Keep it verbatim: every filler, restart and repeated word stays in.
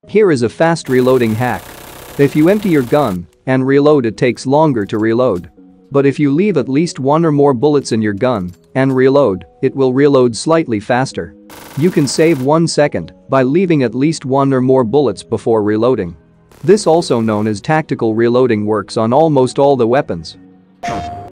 Here is a fast reloading hack. If you empty your gun and reload, it takes longer to reload. But if you leave at least one or more bullets in your gun and reload, it will reload slightly faster. You can save one second by leaving at least one or more bullets before reloading. This, also known as tactical reloading, works on almost all the weapons.